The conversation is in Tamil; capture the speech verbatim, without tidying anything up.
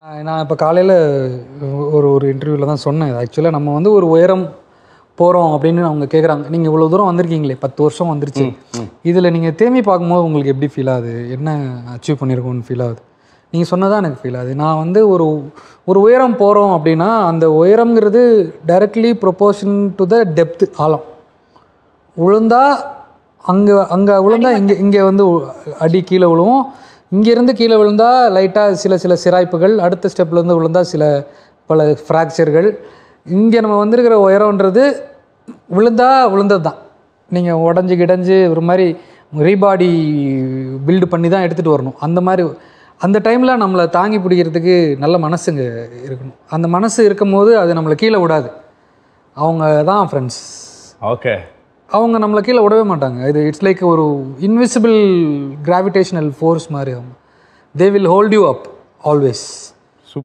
நான் இப்போ காலையில் ஒரு ஒரு இன்டர்வியூவில் தான் சொன்னேன். ஆக்சுவலாக நம்ம வந்து ஒரு உயரம் போகிறோம் அப்படின்னு அவங்க கேட்குறாங்க. நீங்கள் இவ்வளோ தூரம் வந்திருக்கீங்களே, பத்து வருஷம் வந்துருச்சு, இதில் நீங்கள் தேம்பி பார்க்கும்போது உங்களுக்கு எப்படி ஃபீல் ஆகுது, என்ன அச்சீவ் பண்ணியிருக்கோன்னு ஃபீல் ஆகுது? நீங்கள் சொன்னதான் எனக்கு ஃபீல் ஆகுது. நான் வந்து ஒரு ஒரு உயரம் போகிறோம் அப்படின்னா அந்த உயரம்ங்கிறது directly proportion to the depth, ஆழம். விழுந்தா அங்கே அங்கே விழுந்தா இங்கே இங்கே வந்து அடி கீழே விழுவும். இங்கேருந்து கீழே விழுந்தால் லைட்டாக சில சில சிராய்ப்புகள், அடுத்த ஸ்டெப்லேருந்து விழுந்தால் சில பல ஃப்ராக்சர்கள். இங்கே நம்ம வந்திருக்கிற உயரம்ன்றது விழுந்தா விழுந்தது தான். நீங்கள் உடஞ்சி கிடஞ்சி ஒரு மாதிரி ரீபாடி பில்டு பண்ணி தான் எடுத்துகிட்டு வரணும். அந்த மாதிரி அந்த டைமில் நம்மளை தாங்கி பிடிக்கிறதுக்கு நல்ல மனசுங்க இருக்கணும். அந்த மனசு இருக்கும் போது அது நம்மளை கீழே விடாது. அவங்க தான் ஃப்ரெண்ட்ஸ். ஓகே, அவங்க நம்மளை கீழே விடவே மாட்டாங்க. இது இட்ஸ் லைக் ஒரு இன்விசிபிள் கிராவிடேஷனல் ஃபோர்ஸ் மாதிரி. அவங்க they will hold you up always.